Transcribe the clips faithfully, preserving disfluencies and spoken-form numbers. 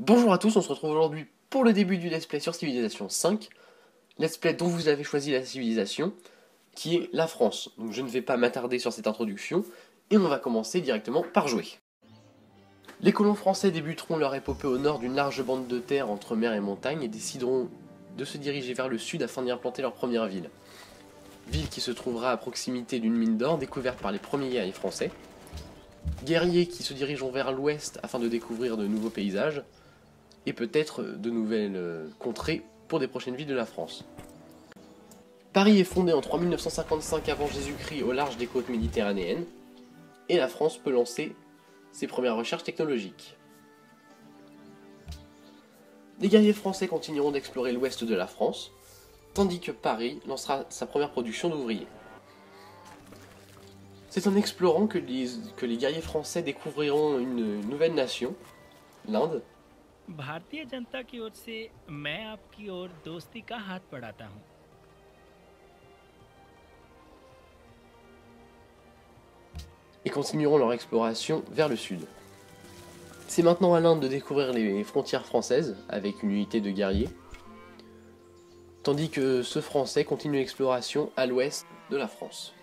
Bonjour à tous, on se retrouve aujourd'hui pour le début du let's play sur Civilization cinq. Let's play dont vous avez choisi la civilisation, qui est la France. Donc je ne vais pas m'attarder sur cette introduction, et on va commencer directement par jouer. Les colons français débuteront leur épopée au nord d'une large bande de terre entre mer et montagne et décideront de se diriger vers le sud afin d'y implanter leur première ville. Ville qui se trouvera à proximité d'une mine d'or découverte par les premiers guerriers français. Guerriers qui se dirigeront vers l'ouest afin de découvrir de nouveaux paysages, et peut-être de nouvelles contrées pour des prochaines villes de la France. Paris est fondé en trois mille neuf cent cinquante-cinq avant Jésus-Christ au large des côtes méditerranéennes, et la France peut lancer ses premières recherches technologiques. Les guerriers français continueront d'explorer l'ouest de la France, tandis que Paris lancera sa première production d'ouvriers. C'est en explorant que les, que les guerriers français découvriront une nouvelle nation, l'Inde. Bharatiya जनता की ओर से मैं आपकी ओर दोस्ती का हाथ बढ़ाता हूं। Et continueront leur exploration vers le sud. C'est maintenant à l'Inde de découvrir les frontières françaises avec une unité de guerriers, tandis que ce Français continue l'exploration à l'ouest de la France.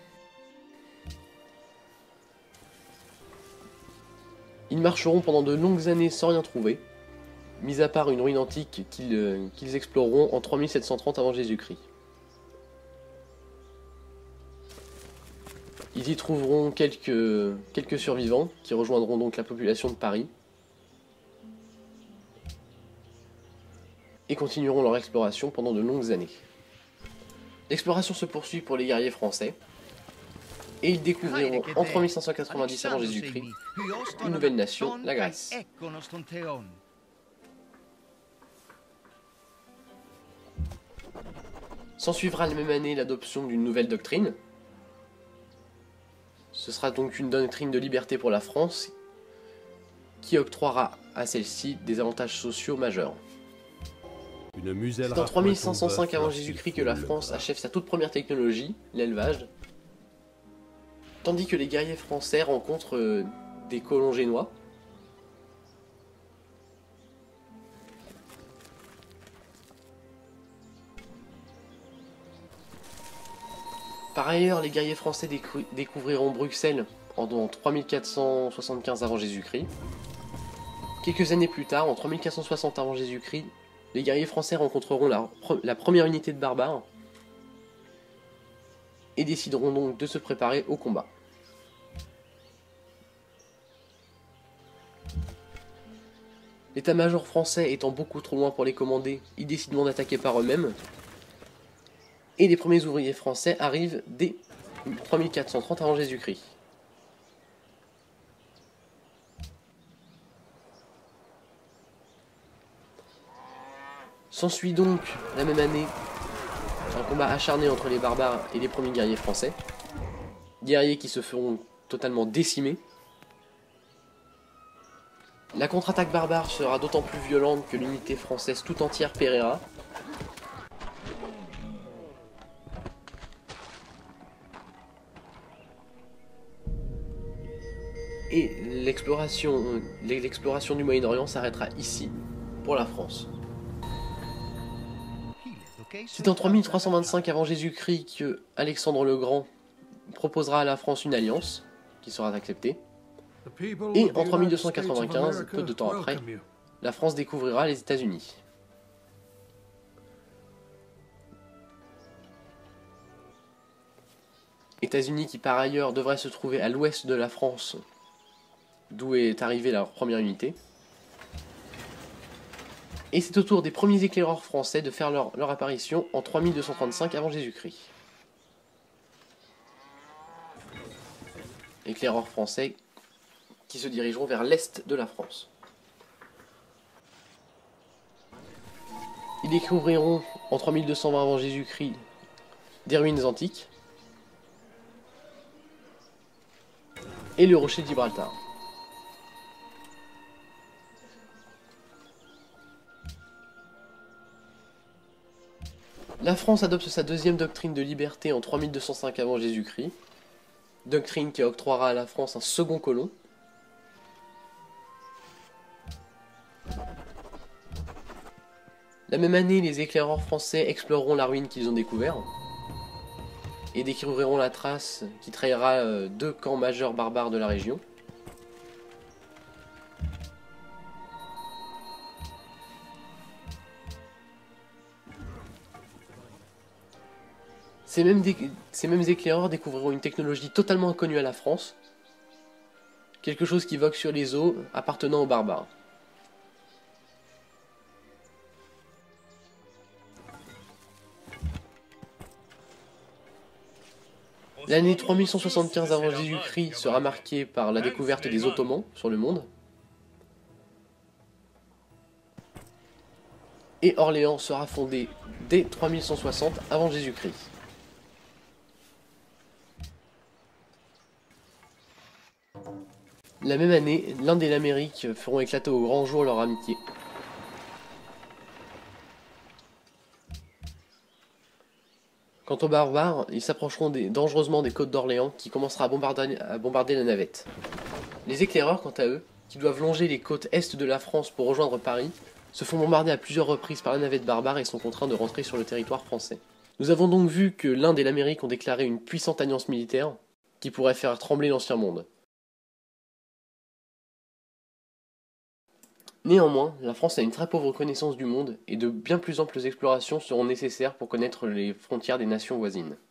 Ils marcheront pendant de longues années sans rien trouver, mis à part une ruine antique qu'ils euh, qu'ils exploreront en trois mille sept cent trente avant Jésus-Christ. Ils y trouveront quelques, quelques survivants qui rejoindront donc la population de Paris et continueront leur exploration pendant de longues années. L'exploration se poursuit pour les guerriers français et ils découvriront en trois mille cinq cent quatre-vingt-dix avant Jésus-Christ une nouvelle nation, la Grèce. S'ensuivra la même année l'adoption d'une nouvelle doctrine. Ce sera donc une doctrine de liberté pour la France qui octroiera à celle-ci des avantages sociaux majeurs. C'est en trois mille cinq cent cinq avant Jésus-Christ que la France achève sa toute première technologie, l'élevage, tandis que les guerriers français rencontrent des colons génois. Par ailleurs, les guerriers français décou découvriront Bruxelles en trois mille quatre cent soixante-quinze avant Jésus-Christ. Quelques années plus tard, en trois mille quatre cent soixante avant Jésus-Christ, les guerriers français rencontreront la, la première unité de barbares et décideront donc de se préparer au combat. L'état-major français étant beaucoup trop loin pour les commander, ils décideront d'attaquer par eux-mêmes. Et les premiers ouvriers français arrivent dès trois mille quatre cent trente avant Jésus-Christ. S'ensuit donc, la même année, un combat acharné entre les barbares et les premiers guerriers français. Guerriers qui se feront totalement décimer. La contre-attaque barbare sera d'autant plus violente que l'unité française tout entière périra. Et l'exploration l'exploration du Moyen-Orient s'arrêtera ici, pour la France. C'est en trois mille trois cent vingt-cinq avant Jésus-Christ que Alexandre le Grand proposera à la France une alliance, qui sera acceptée. Et en trois mille deux cent quatre-vingt-quinze, peu de temps après, la France découvrira les États-Unis. États-Unis qui par ailleurs devraient se trouver à l'ouest de la France, d'où est arrivée leur première unité. Et c'est au tour des premiers éclaireurs français de faire leur, leur apparition en trois mille deux cent trente-cinq avant Jésus-Christ. Éclaireurs français qui se dirigeront vers l'est de la France. Ils découvriront en trois mille deux cent vingt avant Jésus-Christ des ruines antiques et le rocher de Gibraltar. La France adopte sa deuxième doctrine de liberté en trois mille deux cent cinq avant Jésus-Christ, doctrine qui octroiera à la France un second colon. La même année, les éclaireurs français exploreront la ruine qu'ils ont découvert et découvriront la trace qui trahira euh, deux camps majeurs barbares de la région. Ces mêmes, ces mêmes éclaireurs découvriront une technologie totalement inconnue à la France, quelque chose qui vogue sur les eaux appartenant aux barbares. L'année trois mille cent soixante-quinze avant Jésus-Christ sera marquée par la découverte des Ottomans sur le monde. Et Orléans sera fondée dès trois mille cent soixante avant Jésus-Christ. La même année, l'Inde et l'Amérique feront éclater au grand jour leur amitié. Quant aux barbares, ils s'approcheront des, dangereusement des côtes d'Orléans qui commencera à bombarder, à bombarder la navette. Les éclaireurs, quant à eux, qui doivent longer les côtes est de la France pour rejoindre Paris, se font bombarder à plusieurs reprises par la navette barbare et sont contraints de rentrer sur le territoire français. Nous avons donc vu que l'Inde et l'Amérique ont déclaré une puissante alliance militaire qui pourrait faire trembler l'ancien monde. Néanmoins, la France a une très pauvre connaissance du monde et de bien plus amples explorations seront nécessaires pour connaître les frontières des nations voisines.